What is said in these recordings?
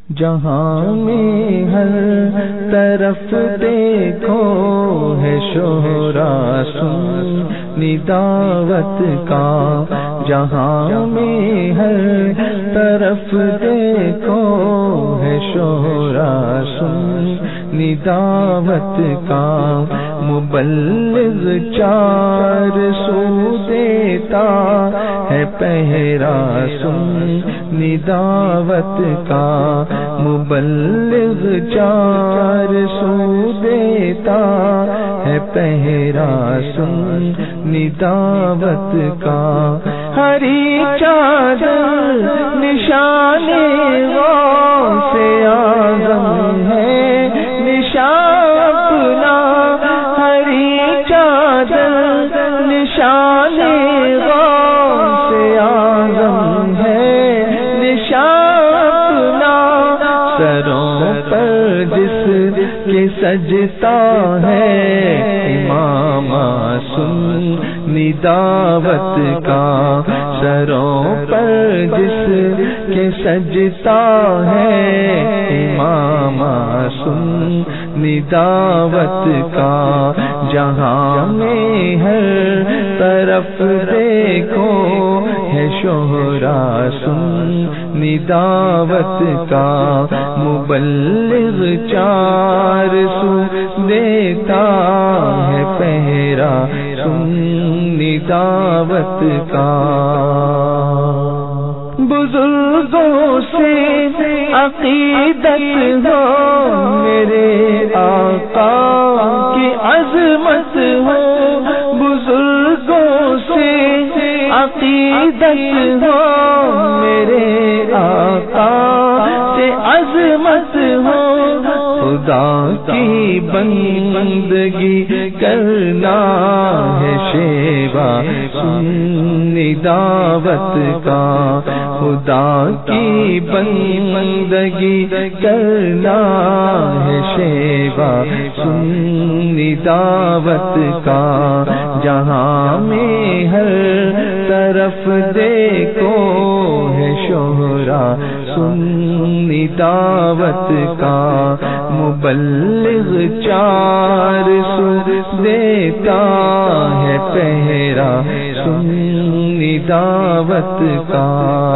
جہاں میں ہر طرف دیکھو ہے شہرا سنی دعوت کا، جہاں میں ہر طرف دیکھو ہے شہرا سنی دعوت کا، مبلغ 400 دیتا ہے پہرا سنی دعوت کا، مبلغ 400 دیتا ہے پہرا سنی دعوت کا، ہری چادر نشان غوث اعظم ہے نشان اپنا، ہری چادر نشان غوث اعظم ہے نشان اپنا، سروں پر جس کے سجتا ہے امام سنی دعوت کا، سروں پر جس کے سجتا ہے امام سنی دعوت کا، جہاں میں ہر طرف دیکھو ہے شہرا سنی دعوت کا، مبلغ 400 دیتا ہے پہرا سنی دعوت کا، بزرگوں سے عقیدت ہو میرے آقا کی عظمت ہو، بزرگوں سے عقیدت ہو میرے آقا سے عظمت ہو، خدا کی بندگی کرنا ہے شیوا سنی دعوت کا، خدا کی بندگی کرنا ہے شیوا سنی دعوت کا، جہاں میں ہر طرف دیکھو ہے شہرا سنی دعوت کا، مبلغ 400 دیتا ہے پہرا سنی دعوت کا،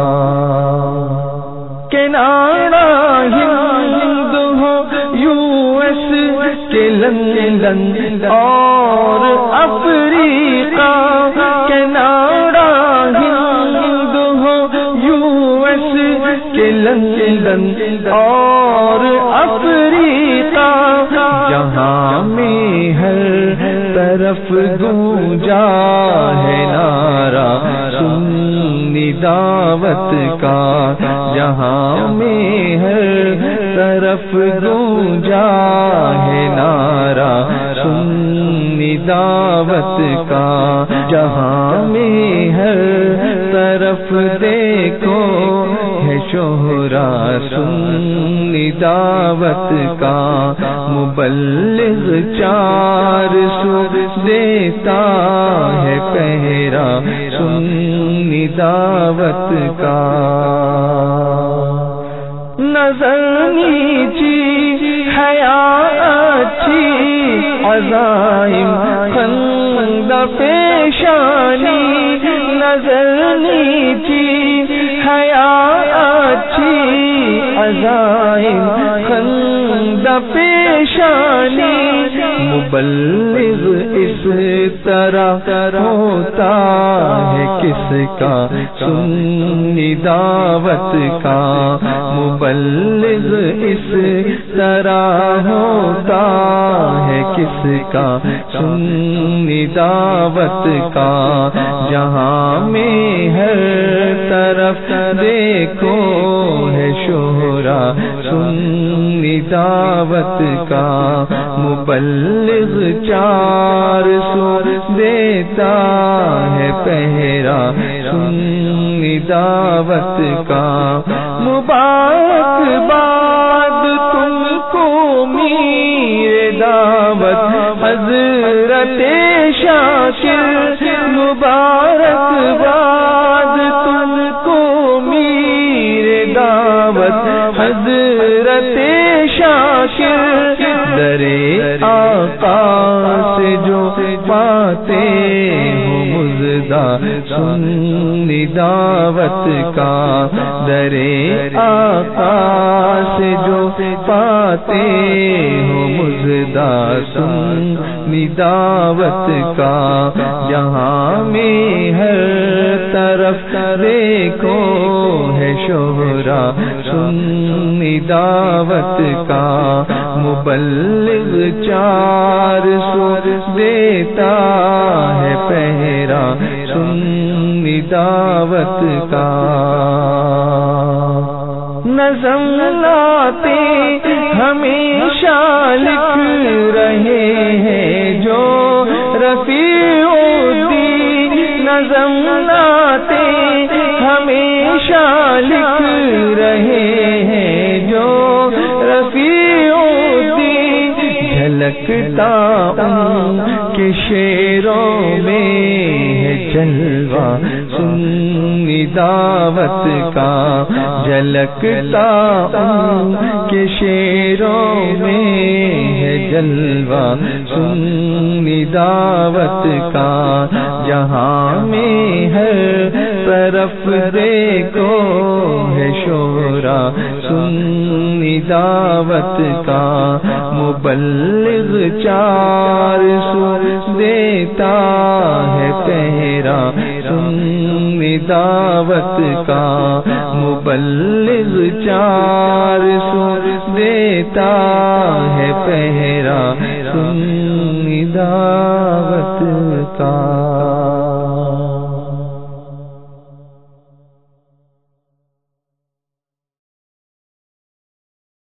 کینیڈا ہند ہو US کے لندن اور افریقہ، کینیڈا ہند ہو US کے لندن اور افریقہ، جہاں میں ہر طرف گونجا ہے نعرہ سنی دعوت کا، جہاں میں ہر طرف گونجا ہے نعرہ سنی دعوت کا، جہاں میں ہر طرف دیکھو ہے شہرا سنی دعوت کا، مبلغ 400 دیتا ہے پہرا سنی دعوت کا، نظر نیچی حیا اچھی عزائم خندہ پیشانی، نظر نیچی حیا اچھی عزائم خندہ پیشانی، مبلغ اس طرح ہوتا ہے کس کا سنی دعوت کا، مبلغ اس طرح ہوتا ہے کس کا سنی دعوت کا، جہاں میں ہر طرف دیکھو ہے شہرا سنی دعوت کا، مبلغ 400 دیتا ہے پہرا سنی دعوت کا، مبارکباد تم کو میر دعوت حضرت شاکر، مبارکباد تم کو میر دعوت حضرت شاکر درے آقا سے جو پاتے ہو مزدہ سنی دعوت کا، درے آقا سے جو پاتے ہو مزدہ سنی دعوت کا، جہاں میں ہر طرف دیکھو ہے شہرا سنی دعوت کا، مبلغ 400 دیتا ہے پہرا سنی دعوت کا، نظم لاتے ہمیشہ لکھ رہے ہیں جو رفیع الدین، نظم لاتے ہمیشہ لکھ رہے ہیں جو رفیع الدین، جھلکتا ان کے شعروں میں ہے جلوہ سنی دعوت کا، جھلکتا ان کے شعروں میں ہے جلوہ سنی دعوت کا، جہاں میں ہر طرف دیکھو ہے شورا سنی دعوت کا، مبلغ 400 دیتا ہے پہرا سنی دعوت کا، مبلغ 400 دیتا ہے پہرا سنی دعوت کا۔